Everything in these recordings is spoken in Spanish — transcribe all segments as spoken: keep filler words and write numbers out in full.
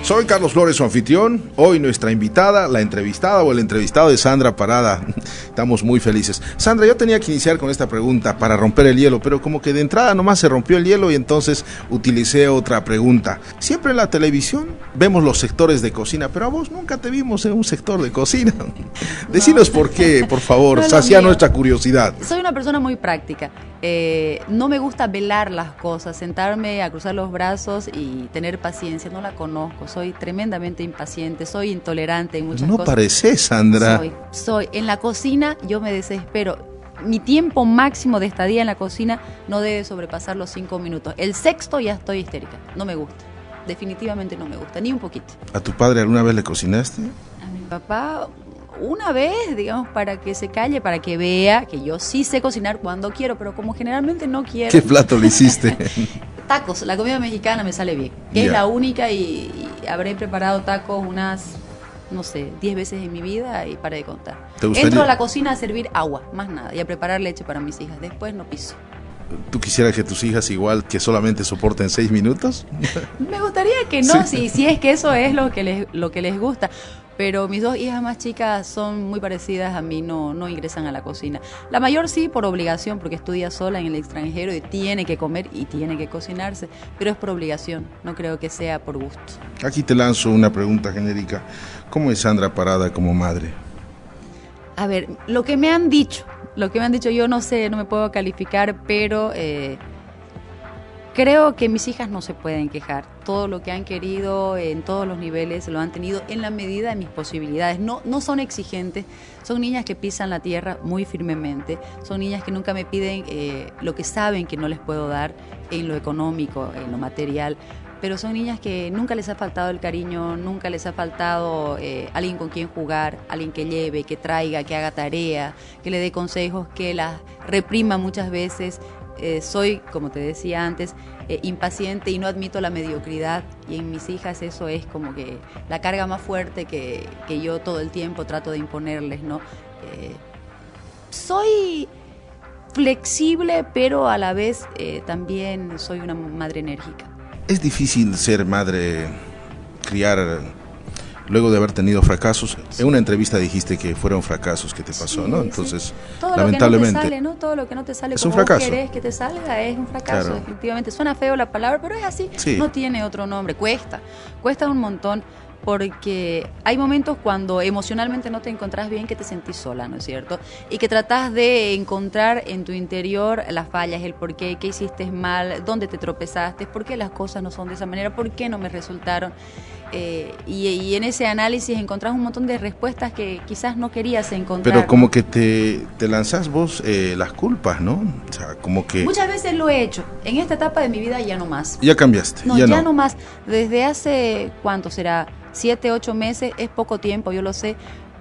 Soy Carlos Flores, su anfitrión. Hoy nuestra invitada, la entrevistada o el entrevistado es Sandra Parada. Estamos muy felices. Sandra, yo tenía que iniciar con esta pregunta para romper el hielo, pero como que de entrada nomás se rompió el hielo y entonces utilicé otra pregunta. Siempre en la televisión vemos los sectores de cocina, pero a vos nunca te vimos en un sector de cocina. Decinos no. por qué, por favor, no sacia nuestra curiosidad. Soy una persona muy práctica. Eh, no me gusta velar las cosas, sentarme a cruzar los brazos y tener paciencia. No la conozco, soy tremendamente impaciente, soy intolerante en muchas no cosas. No pareces, Sandra. Soy, soy. En la cocina yo me desespero. Mi tiempo máximo de estadía en la cocina no debe sobrepasar los cinco minutos. El sexto ya estoy histérica. No me gusta. Definitivamente no me gusta, ni un poquito. ¿A tu padre alguna vez le cocinaste? A mi papá una vez, digamos, para que se calle, para que vea que yo sí sé cocinar cuando quiero, pero como generalmente no quiero. ¿Qué plato le hiciste? Tacos, la comida mexicana me sale bien. Que es la única y, y habré preparado tacos unas, no sé, diez veces en mi vida y para de contar. Entro a la cocina a servir agua, más nada, y a preparar leche para mis hijas. Después no piso. ¿Tú quisieras que tus hijas igual que solamente soporten seis minutos? Me gustaría que no, sí. si, si es que eso es lo que les, lo que les gusta. Pero mis dos hijas más chicas son muy parecidas a mí, no, no ingresan a la cocina. La mayor sí por obligación, porque estudia sola en el extranjero y tiene que comer y tiene que cocinarse, pero es por obligación, no creo que sea por gusto. Aquí te lanzo una pregunta genérica. ¿Cómo es Sandra Parada como madre? A ver, lo que me han dicho, lo que me han dicho yo no sé, no me puedo calificar, pero eh, creo que mis hijas no se pueden quejar. Todo lo que han querido en todos los niveles lo han tenido en la medida de mis posibilidades. No, no son exigentes, son niñas que pisan la tierra muy firmemente, son niñas que nunca me piden eh, lo que saben que no les puedo dar en lo económico, en lo material, pero son niñas que nunca les ha faltado el cariño, nunca les ha faltado eh, alguien con quien jugar, alguien que lleve, que traiga, que haga tarea, que le dé consejos, que las reprima muchas veces. Eh, soy, como te decía antes, eh, impaciente y no admito la mediocridad, y en mis hijas eso es como que la carga más fuerte que, que yo todo el tiempo trato de imponerles, ¿no? Eh, soy flexible, pero a la vez eh, también soy una madre enérgica. Es difícil ser madre, criar luego de haber tenido fracasos. En una entrevista dijiste que fueron fracasos que te pasó, sí, ¿no? Entonces, sí. Todo lamentablemente, lo que no te sale, ¿no? Todo lo que no te sale es como un fracaso. Vos querés que te salga es un fracaso, claro. Definitivamente. Suena feo la palabra, pero es así. Sí. No tiene otro nombre. Cuesta, cuesta un montón, porque hay momentos cuando emocionalmente no te encontrás bien, que te sentís sola, ¿no es cierto? Y que tratás de encontrar en tu interior las fallas, el por qué, qué hiciste mal, dónde te tropezaste, por qué las cosas no son de esa manera, por qué no me resultaron. Eh, y, y en ese análisis encontrás un montón de respuestas que quizás no querías encontrar. Pero como que te, te lanzás vos eh, las culpas, ¿no? O sea, como que... Muchas veces lo he hecho. En esta etapa de mi vida ya no más. Ya cambiaste. No, ya, ya no. no más. Desde hace, ¿cuánto será? Siete, ocho meses, es poco tiempo, yo lo sé,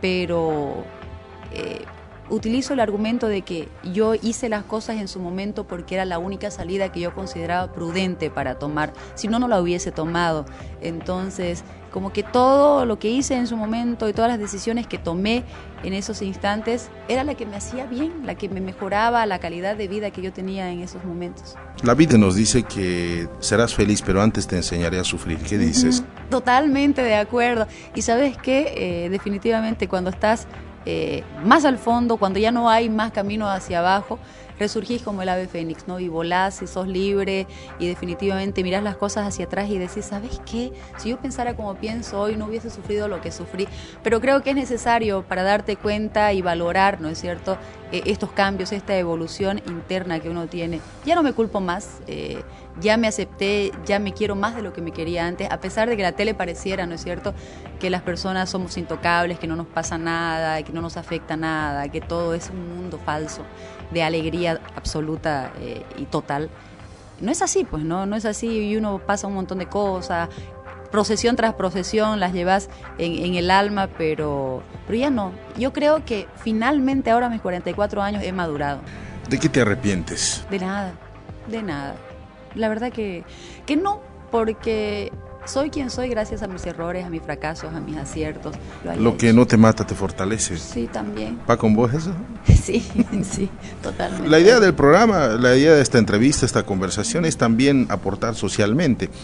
pero eh, utilizo el argumento de que yo hice las cosas en su momento porque era la única salida que yo consideraba prudente para tomar, si no, no la hubiese tomado. Entonces, como que todo lo que hice en su momento y todas las decisiones que tomé en esos instantes era la que me hacía bien, la que me mejoraba la calidad de vida que yo tenía en esos momentos. La vida nos dice que serás feliz, pero antes te enseñaré a sufrir. ¿Qué dices? Totalmente de acuerdo. Y ¿sabes qué? Eh, definitivamente cuando estás eh, más al fondo, cuando ya no hay más camino hacia abajo, resurgís como el ave fénix, ¿no? Y volás y sos libre y definitivamente mirás las cosas hacia atrás y decís, ¿sabes qué? Si yo pensara como pienso hoy no hubiese sufrido lo que sufrí. Pero creo que es necesario para darte cuenta y valorar, ¿no es cierto?, eh, estos cambios, esta evolución interna que uno tiene. Ya no me culpo más, eh, ya me acepté, ya me quiero más de lo que me quería antes, a pesar de que la tele pareciera, ¿no es cierto?, que las personas somos intocables, que no nos pasa nada, que no nos afecta nada, que todo es un mundo falso de alegría absoluta eh, y total. No es así, pues, ¿no? No es así, y uno pasa un montón de cosas, procesión tras procesión, las llevas en, en el alma, pero, pero ya no. Yo creo que finalmente ahora a mis cuarenta y cuatro años he madurado. ¿De qué te arrepientes? De nada, de nada. La verdad que, que no, porque soy quien soy gracias a mis errores, a mis fracasos, a mis aciertos. Lo, Lo que no te mata te fortalece. Sí, también. ¿Va con vos eso? Sí, sí, totalmente. La idea del programa, la idea de esta entrevista, esta conversación es también aportar socialmente.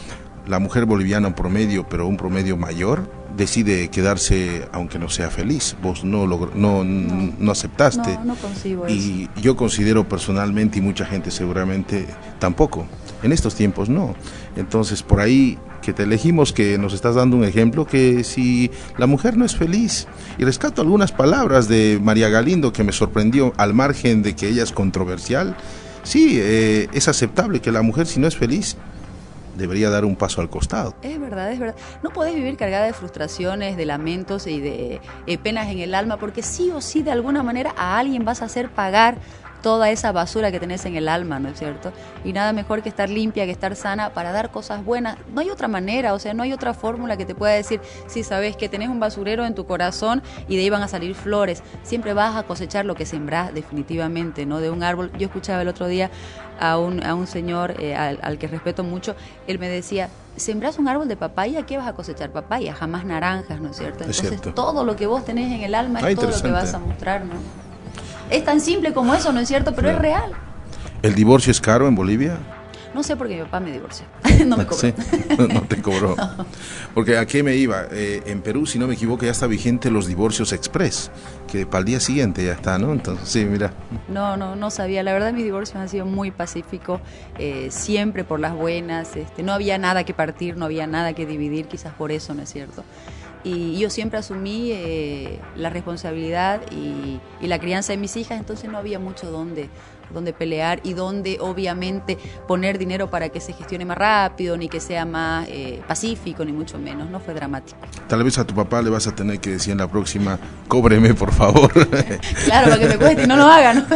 la mujer boliviana promedio, pero un promedio mayor, decide quedarse aunque no sea feliz. Vos no lo, no, no, no aceptaste. No, no concibo y eso. yo considero personalmente, y mucha gente seguramente tampoco, en estos tiempos no. Entonces por ahí que te elegimos, que nos estás dando un ejemplo, que si la mujer no es feliz, y rescato algunas palabras de María Galindo que me sorprendió, al margen de que ella es controversial, sí, eh, es aceptable que la mujer, si no es feliz, debería dar un paso al costado. Es verdad, es verdad. No podés vivir cargada de frustraciones, de lamentos y de eh, penas en el alma, porque sí o sí, de alguna manera, a alguien vas a hacer pagar toda esa basura que tenés en el alma, ¿no es cierto? Y nada mejor que estar limpia, que estar sana para dar cosas buenas. No hay otra manera, o sea, no hay otra fórmula que te pueda decir, si sabes que tenés un basurero en tu corazón y de ahí van a salir flores, siempre vas a cosechar lo que sembrás definitivamente, ¿no? De un árbol. Yo escuchaba el otro día a un, a un señor eh, al, al que respeto mucho, él me decía, sembrás un árbol de papaya, ¿qué vas a cosechar? Papaya, jamás naranjas, ¿no es cierto? Entonces, es todo lo que vos tenés en el alma es ah, todo lo que vas a mostrar, ¿no? Es tan simple como eso, ¿no es cierto? Pero claro, es real. ¿El divorcio es caro en Bolivia? No sé, porque mi papá me divorció. No me cobró. Sí, no, no te cobró. No. Porque ¿a qué me iba? Eh, en Perú, si no me equivoco, ya está vigente los divorcios express, que para el día siguiente ya está, ¿no? Entonces, sí, mira. No, no, no sabía. La verdad, mis divorcios han sido muy pacíficos, eh, siempre por las buenas. Este, no había nada que partir, no había nada que dividir, quizás por eso, ¿no es cierto? Y yo siempre asumí eh, la responsabilidad y, y la crianza de mis hijas, entonces no había mucho donde, donde pelear y donde obviamente poner dinero para que se gestione más rápido, ni que sea más eh, pacífico, ni mucho menos, no fue dramático. Tal vez a tu papá le vas a tener que decir en la próxima, cóbreme por favor. Claro, lo que me cueste y no lo hagan.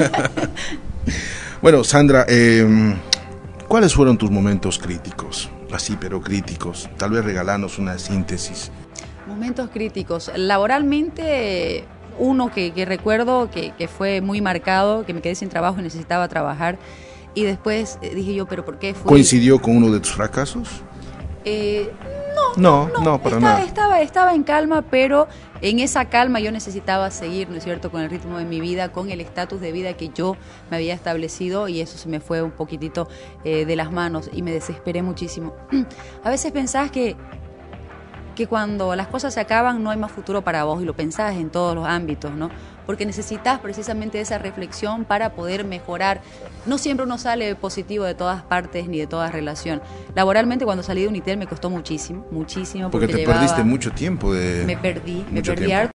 Bueno, Sandra, eh, ¿cuáles fueron tus momentos críticos? Así, pero críticos. Tal vez regalanos una síntesis. Momentos críticos. Laboralmente, uno que, que recuerdo que, que fue muy marcado, que me quedé sin trabajo y necesitaba trabajar. Y después eh, dije yo, ¿pero por qué fui? ¿Coincidió con uno de tus fracasos? Eh, no, no, no, no, para estaba, nada. Estaba, estaba en calma, pero en esa calma yo necesitaba seguir, ¿no es cierto?, con el ritmo de mi vida, con el estatus de vida que yo me había establecido, y eso se me fue un poquitito eh, de las manos y me desesperé muchísimo. A veces pensás que que cuando las cosas se acaban no hay más futuro para vos, y lo pensás en todos los ámbitos, ¿no? Porque necesitas precisamente esa reflexión para poder mejorar. No siempre uno sale positivo de todas partes ni de toda relación. Laboralmente, cuando salí de Unitel me costó muchísimo, muchísimo. Porque, porque te llevaba, perdiste mucho tiempo. De... Me perdí, me mucho perdí tiempo. harto.